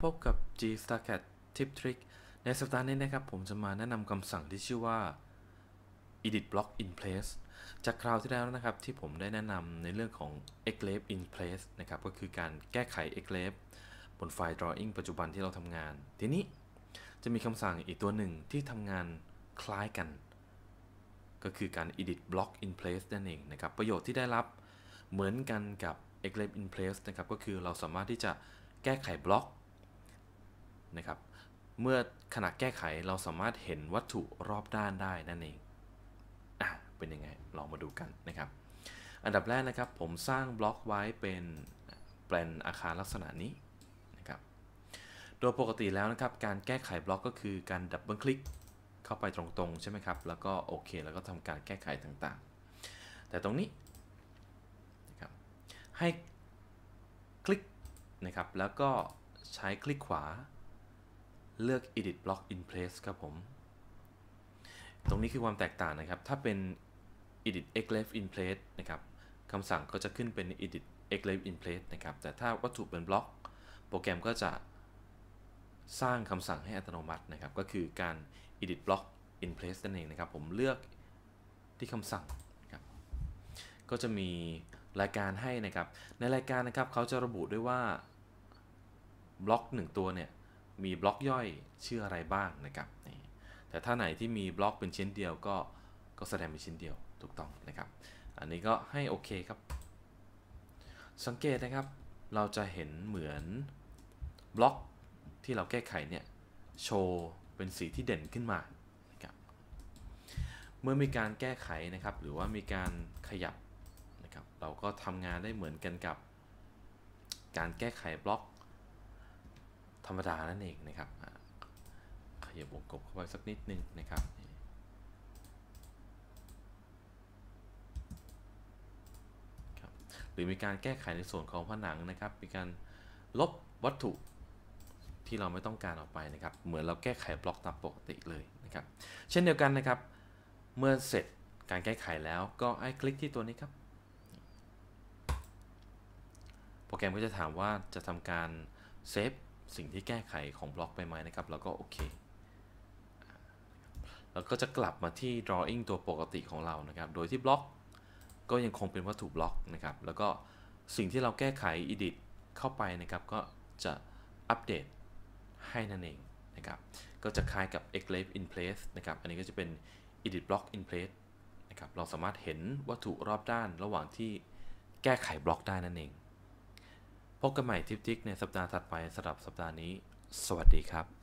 พบกับ G Starcat Tip Trick ในสัปดาห์นี้นะครับผมจะมาแนะนำคำสั่งที่ชื่อว่า Edit Block in Place จากคราวที่แล้วนะครับที่ผมได้แนะนำในเรื่องของ Xlab in Place นะครับก็คือการแก้ไข Xlab บนไฟล์ Drawing ปัจจุบันที่เราทำงานทีนี้จะมีคำสั่งอีกตัวหนึ่งที่ทำงานคล้ายกันก็คือการ Edit Block in Place นั่นเองนะครับประโยชน์ที่ได้รับเหมือนกันกับ Xlab in Place นะครับก็คือเราสามารถที่จะแก้ไขบล็อกนะครับเมื่อขณะแก้ไขเราสามารถเห็นวัตถุรอบด้านได้นั่นเองเป็นยังไงลองมาดูกันนะครับอันดับแรกนะครับผมสร้างบล็อกไว้เป็นแปลนอาคารลักษณะนี้นะครับโดยปกติแล้วนะครับการแก้ไขบล็อกก็คือการดับเบิลคลิกเข้าไปตรงๆใช่ไหมครับแล้วก็โอเคแล้วก็ทำการแก้ไขต่างๆแต่ตรงนี้นะครับให้คลิกนะครับแล้วก็ใช้คลิกขวาเลือก Edit Block in Place ครับผมตรงนี้คือความแตกต่างนะครับถ้าเป็น Edit Xlab in Place นะครับคำสั่งก็จะขึ้นเป็น Edit Xlab in Place นะครับแต่ถ้าวัตถุเป็นบล็อกโปรแกรมก็จะสร้างคำสั่งให้อัตโนมัตินะครับก็คือการ Edit Block in Place นั่นเองนะครับผมเลือกที่คำสั่งนะครับก็จะมีรายการให้นะครับในรายการนะครับเขาจะระบุด้วยว่าบล็อก1ตัวเนี่ยมีบล็อกย่อยชื่ออะไรบ้างนะครับแต่ถ้าไหนที่มีบล็อกเป็นชิ้นเดียวก็แสดงเป็นชิ้นเดียวถูกต้องนะครับอันนี้ก็ให้โอเคครับสังเกตนะครับเราจะเห็นเหมือนบล็อกที่เราแก้ไขเนี่ยโชว์เป็นสีที่เด่นขึ้นมานะครับเมื่อมีการแก้ไขนะครับหรือว่ามีการขยับนะครับเราก็ทำงานได้เหมือนกันกับการแก้ไขบล็อกธรรมดานั่นเองนะครับขยับวงกบเข้าไปสักนิดนึงนะครับหรือมีการแก้ไขในส่วนของผนังนะครับมีการลบวัตถุที่เราไม่ต้องการออกไปนะครับเหมือนเราแก้ไขบล็อกตามปกติเลยนะครับเช่นเดียวกันนะครับเมื่อเสร็จการแก้ไขแล้วก็ให้คลิกที่ตัวนี้ครับโปรแกรมก็จะถามว่าจะทำการเซฟสิ่งที่แก้ไขของบล็อกไปไหมนะครับแล้วก็โอเคแล้วก็จะกลับมาที่ drawing ตัวปกติของเรานะครับโดยที่บล็อกก็ยังคงเป็นวัตถุบล็อกนะครับแล้วก็สิ่งที่เราแก้ไข edit เข้าไปนะครับก็จะอัปเดตให้นั่นเองนะครับก็จะคล้ายกับ Xlab in Place นะครับอันนี้ก็จะเป็น edit block in place นะครับเราสามารถเห็นวัตถุรอบด้านระหว่างที่แก้ไขบล็อกได้นั่นเองพบกันใหม่ทิปทิกในสัปดาห์ถัดไปสำหรับสัปดาห์นี้สวัสดีครับ